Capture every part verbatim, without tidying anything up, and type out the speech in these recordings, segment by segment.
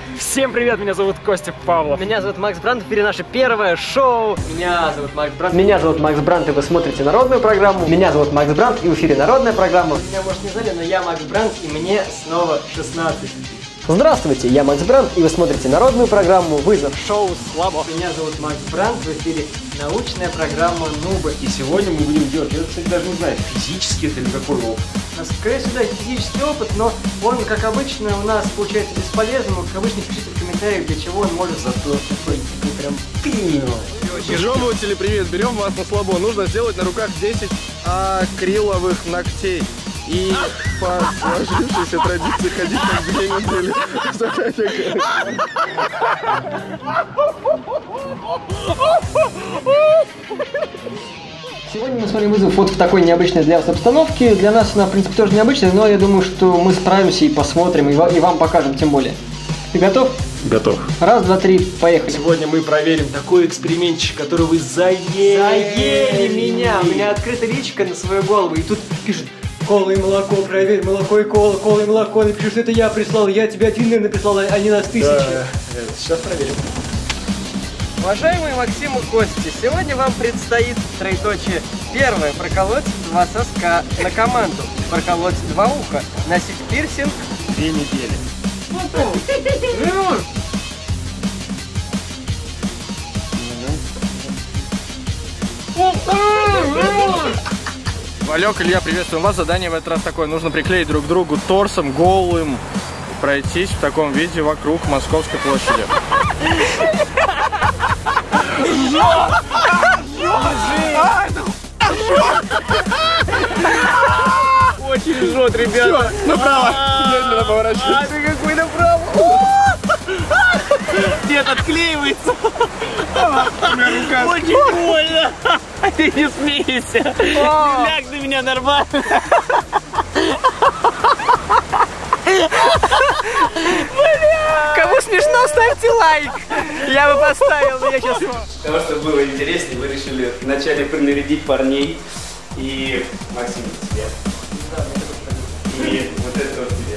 Всем привет, меня зовут Костя Павлов. Меня зовут Макс Брандт, теперь наше первое шоу. Меня зовут Макс Брандт. Меня зовут Макс Брандт, и вы смотрите народную программу. Меня зовут Макс Брандт, и в эфире народная программа. Меня, может, не знали, но я Макс Брандт, и мне снова шестнадцать. Здравствуйте, я Макс Брандт, и вы смотрите народную программу «Вызов». Шоу «Слабо». Меня зовут Макс Брандт, в эфире научная программа «Нубы». И сегодня мы будем делать, я, кстати, даже не знаю, физический это или какой опыт. Скорее всего, да, физический опыт, но он, как обычно, у нас получается бесполезным. Как обычно, пишите в комментариях, для чего он может зато такой, такой прям пинил. Жёвыватели, привет, берем вас на слабо. Нужно сделать на руках десять акриловых ногтей. И по сложившейся традиции ходить на две недели. Сегодня мы с вами вызов вот в такой необычной для вас обстановке. Для нас она, в принципе, тоже необычная, но я думаю, что мы справимся и посмотрим, и вам покажем тем более. Ты готов? Готов. Раз, два, три, поехали. Сегодня мы проверим такой экспериментчик, который вы заели. Заели меня! У меня открыта личка на свою голову, и тут пишут: кола и молоко, проверь, молоко и кола, кола и молоко. Напишу, что это я прислал, я тебе один, наверное, прислал, а не нас тысячи. Да, сейчас проверим. Уважаемые Максим и Костя, сегодня вам предстоит троеточие. Первое – проколоть два соска на команду. Проколоть два уха. Носить пирсинг Две недели. Валек, Илья, приветствуем вас. Задание в этот раз такое. Нужно приклеить друг к другу торсом голым, пройтись в таком виде вокруг Московской площади. Очень жжет, ребята. Все, направо. Медленно поворачивай. А ты какой направо? Дед отклеивается. Очень больно. Ты не смейся. Ляг на меня нормально. Кому смешно, ставьте лайк. Я бы поставил, но я сейчас... Для того, чтобы было интереснее, вы решили вначале принарядить парней. И Максим тебе. И вот это вот тебе.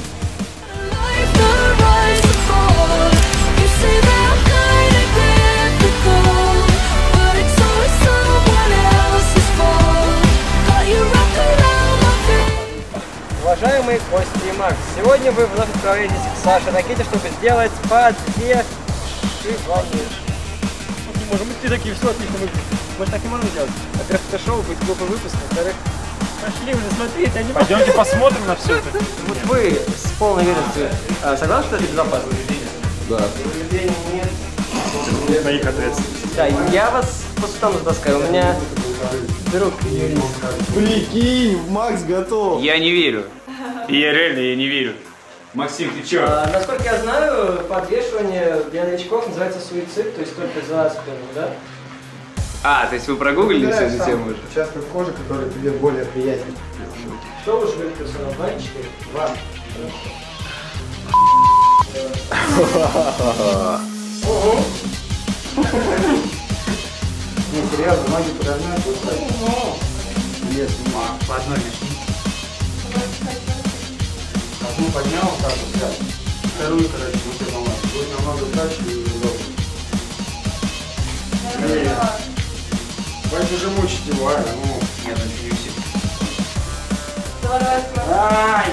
Уважаемые Костя и Макс, сегодня вы вновь отправляетесь к Саше Ракете, чтобы сделать по две шиваны. Может быть, ты такие, все отлично выглядит. Мы так и можем делать. Во-первых, это шоу, будет глупый выпуск. Во-вторых, пошли уже смотреть, они... Пойдемте посмотрим на все это. Вот вы с полной уверенностью а, согласны, что это безопасно? Да. На их ответственность. Да, я вас по сутану таскаю. У меня друг юрист. Прикинь, Макс готов. Я не верю. И я реально, я не верю. Максим, ты чё? А, насколько я знаю, подвешивание для новичков называется суицид, то есть только за спину, да? А, то есть вы прогуглили всю эту тему уже? Участок кожи, который тебе более приятен. Что лучше говорить, персонал? Два или четыре? Два. Ого. Не, серьезно, ноги подогнать. Если По одной лишь. одну поднял, так вот взял. Вторую, короче, вот эту ногу. Будет намного краше и удобнее. Хватит уже мучить его, а? Ну, Нет, он не усилит. ай!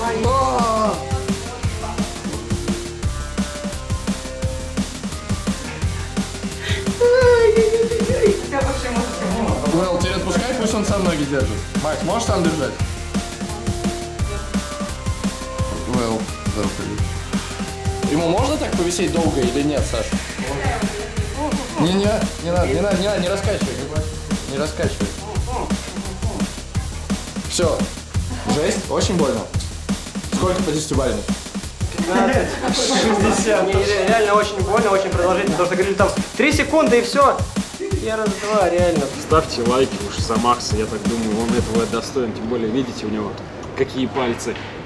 Вэл, тебе отпускай, пусть он сам ноги держит. Макс, можешь сам держать? Вэл, заходи. Ему можно так повисеть долго или нет, Саша? Не, не, не надо, не надо, не надо, не раскачивай. Не раскачивай. Все. Жесть, очень больно. Сколько по десятибалльной? шестьдесят. Мне реально очень больно, очень продолжительно, потому что говорили там три секунды и все. Я раз, два, реально. Ставьте лайки уж за Макса, я так думаю, он этого достоин. Тем более, видите, у него какие пальцы.